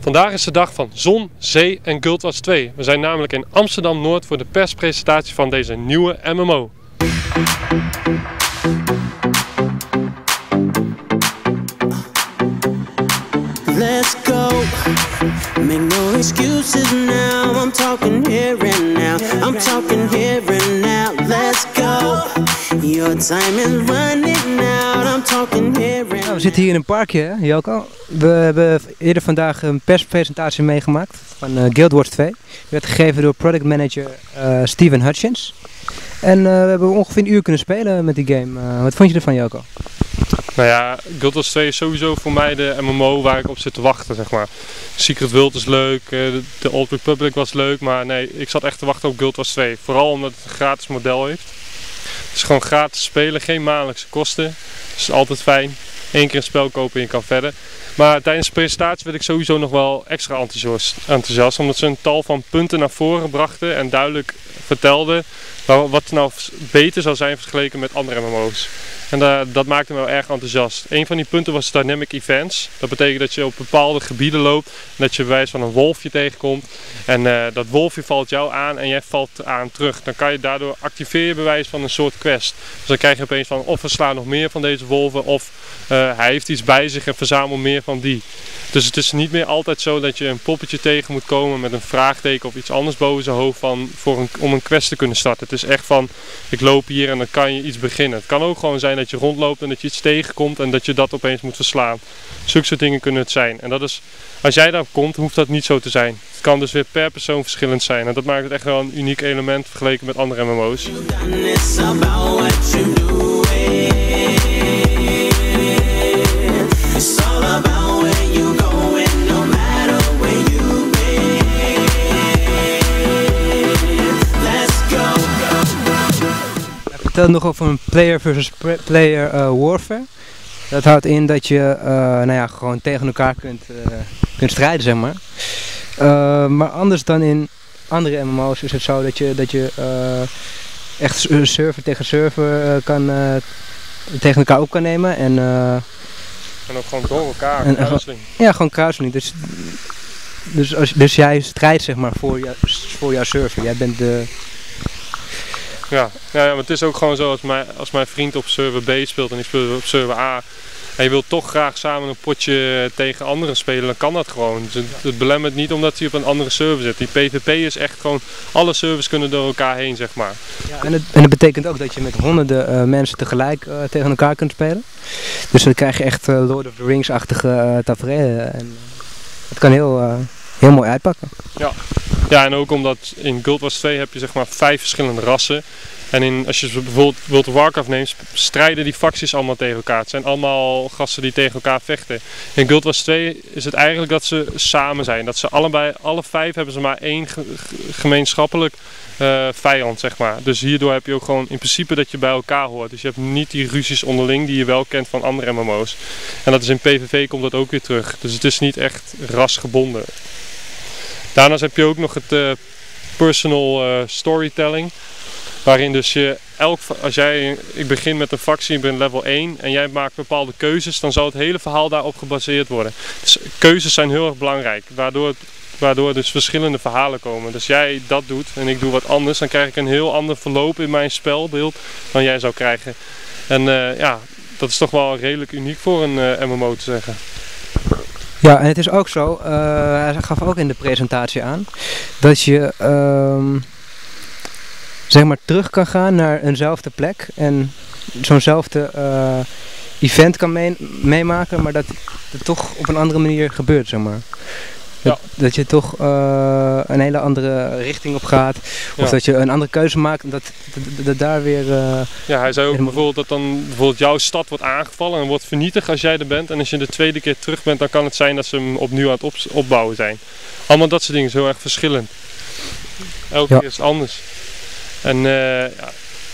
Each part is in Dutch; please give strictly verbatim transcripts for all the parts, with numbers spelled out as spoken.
Vandaag is de dag van zon, zee en Guild Wars twee. We zijn namelijk in Amsterdam-Noord voor de perspresentatie van deze nieuwe M M O. Let's go. Make no excuses now. I'm talking here and now. I'm talking here and now. Let's go. Your time is running out. I'm talking here and now. Nou, we zitten hier in een parkje, hè, Joko. We hebben eerder vandaag een perspresentatie meegemaakt van uh, Guild Wars twee. Die werd gegeven door product manager uh, Steven Hutchins. En uh, we hebben ongeveer een uur kunnen spelen met die game. Uh, wat vond je ervan, Joko? Nou ja, Guild Wars twee is sowieso voor mij de M M O waar ik op zit te wachten, zeg maar. Secret World is leuk, de, de Old Republic was leuk, maar nee, ik zat echt te wachten op Guild Wars twee. Vooral omdat het een gratis model heeft. Het is gewoon gratis spelen, geen maandelijkse kosten. Dat is altijd fijn. Eén keer een spel kopen en je kan verder. Maar tijdens de presentatie werd ik sowieso nog wel extra enthousiast, enthousiast omdat ze een tal van punten naar voren brachten en duidelijk vertelden wat nou beter zou zijn vergeleken met andere M M O's. En dat, dat maakte me wel erg enthousiast. Een van die punten was Dynamic Events. Dat betekent dat je op bepaalde gebieden loopt en dat je bij wijze van een wolfje tegenkomt. En uh, dat wolfje valt jou aan en jij valt aan terug. Dan kan je daardoor activeer je bij wijze van een soort quest. Dus dan krijg je opeens van of versla nog meer van deze wolven of uh, hij heeft iets bij zich en verzamel meer van die. Dus het is niet meer altijd zo dat je een poppetje tegen moet komen met een vraagteken of iets anders boven zijn hoofd van, voor een, om een quest te kunnen starten. Het is echt van, ik loop hier en dan kan je iets beginnen. Het kan ook gewoon zijn dat je rondloopt en dat je iets tegenkomt en dat je dat opeens moet verslaan. Zulke soort dingen kunnen het zijn. En dat is, als jij daar komt, hoeft dat niet zo te zijn. Het kan dus weer per persoon verschillend zijn. En dat maakt het echt wel een uniek element vergeleken met andere M M O's. Vertel nog over een player versus player uh, warfare. Dat houdt in dat je uh, nou ja, gewoon tegen elkaar kunt, uh, kunt strijden, zeg maar. Uh, maar anders dan in andere M M O's is het zo dat je, dat je uh, echt server tegen server uh, kan, uh, tegen elkaar op kan nemen. En, uh, en ook gewoon door elkaar, en, kruiseling. Ja, gewoon kruiseling. Dus, dus, als, dus jij strijdt, zeg maar, voor, jou, voor jouw server. Jij bent de... Ja, ja, ja, maar het is ook gewoon zo als mijn, als mijn vriend op server B speelt en ik speel op server A en je wilt toch graag samen een potje tegen anderen spelen, dan kan dat gewoon. Dus het, het belemmert niet omdat hij op een andere server zit. Die PvP is echt gewoon, alle servers kunnen door elkaar heen, zeg maar. Ja, en, het, en het betekent ook dat je met honderden uh, mensen tegelijk uh, tegen elkaar kunt spelen. Dus dan krijg je echt uh, Lord of the Rings-achtige uh, tafereelen. En uh, het kan heel, uh, heel mooi uitpakken. Ja. Ja, en ook omdat in Guild Wars twee heb je zeg maar vijf verschillende rassen. En in, als je bijvoorbeeld World of Warcraft neemt, strijden die facties allemaal tegen elkaar. Het zijn allemaal gasten die tegen elkaar vechten. In Guild Wars twee is het eigenlijk dat ze samen zijn. Dat ze allebei, alle vijf hebben ze maar één ge gemeenschappelijk uh, vijand, zeg maar. Dus hierdoor heb je ook gewoon in principe dat je bij elkaar hoort. Dus je hebt niet die ruzies onderling die je wel kent van andere M M O's. En dat is in PvV komt dat ook weer terug. Dus het is niet echt rasgebonden. Daarnaast heb je ook nog het uh, personal uh, storytelling. Waarin dus je elk, als jij, ik begin met een factie, ik ben level één en jij maakt bepaalde keuzes, dan zal het hele verhaal daarop gebaseerd worden. Dus keuzes zijn heel erg belangrijk, waardoor, waardoor dus verschillende verhalen komen. Dus jij dat doet en ik doe wat anders, dan krijg ik een heel ander verloop in mijn spelbeeld dan jij zou krijgen. En uh, ja, dat is toch wel redelijk uniek voor een uh, M M O te zeggen. Ja, en het is ook zo, uh, hij gaf ook in de presentatie aan, dat je uh, zeg maar terug kan gaan naar eenzelfde plek en zo'nzelfde uh, event kan mee meemaken, maar dat het toch op een andere manier gebeurt, zeg maar. Dat, ja. dat je toch uh, een hele andere richting op gaat, of ja. dat je een andere keuze maakt en dat, dat, dat daar weer... Uh, ja, hij zei ook bijvoorbeeld dat dan bijvoorbeeld jouw stad wordt aangevallen en wordt vernietigd als jij er bent. En als je de tweede keer terug bent, dan kan het zijn dat ze hem opnieuw aan het op, opbouwen zijn. Allemaal dat soort dingen is heel erg verschillend. Elke ja. keer is het anders. En uh, ja,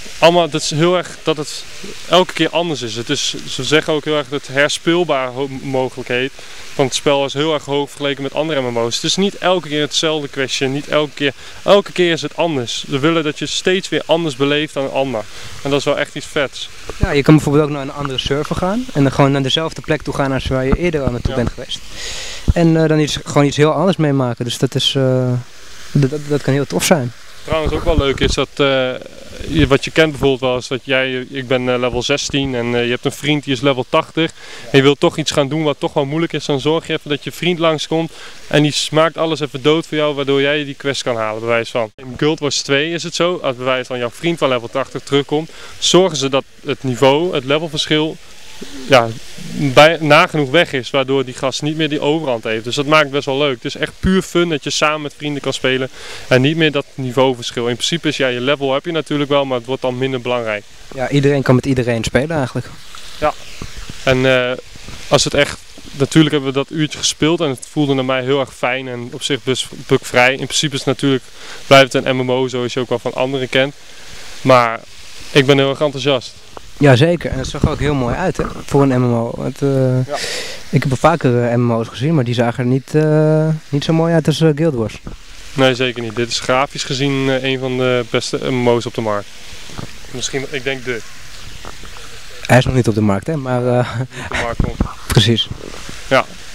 allemaal, dat is heel erg dat het elke keer anders is. Het is. Ze zeggen ook heel erg dat herspeelbaar mogelijkheid van het spel is heel erg hoog vergeleken met andere M M O's. Het is niet elke keer hetzelfde question, niet elke keer. Elke keer is het anders. Ze willen dat je steeds weer anders beleeft dan een ander. En dat is wel echt iets vets. Ja, je kan bijvoorbeeld ook naar een andere server gaan en dan gewoon naar dezelfde plek toe gaan als waar je eerder aan naartoe ja. bent geweest. En uh, dan iets, gewoon iets heel anders meemaken. Dus dat is, uh, dat, dat kan heel tof zijn. Trouwens ook wel leuk is dat, uh, je, wat je kent bijvoorbeeld wel is dat jij, ik ben uh, level zestien en uh, je hebt een vriend die is level tachtig. Ja. En je wilt toch iets gaan doen wat toch wel moeilijk is, dan zorg je even dat je vriend langskomt en die maakt alles even dood voor jou waardoor jij die quest kan halen, bewijs van. In Guild Wars twee is het zo, als bewijs van jouw vriend van level tachtig terugkomt, zorgen ze dat het niveau, het levelverschil, ja, bij, nagenoeg weg is, waardoor die gast niet meer die overhand heeft. Dus dat maakt best wel leuk. Het is echt puur fun dat je samen met vrienden kan spelen en niet meer dat niveauverschil. In principe is ja, je level heb je natuurlijk wel, maar het wordt dan minder belangrijk. Ja, iedereen kan met iedereen spelen eigenlijk. Ja, en uh, als het echt, natuurlijk hebben we dat uurtje gespeeld en het voelde naar mij heel erg fijn en op zich best bugvrij. In principe is het natuurlijk, blijft het een M M O zoals je ook wel van anderen kent. Maar ik ben heel erg enthousiast. Jazeker, en het zag er ook heel mooi uit hè, voor een M M O. Het, uh, ja. Ik heb al vaker uh, M M O's gezien, maar die zagen er niet, uh, niet zo mooi uit als uh, Guild Wars. Nee, zeker niet. Dit is grafisch gezien uh, een van de beste M M O's op de markt. Misschien, ik denk de. Hij is nog niet op de markt hè, maar... Uh, op de markt komt. Precies. Ja.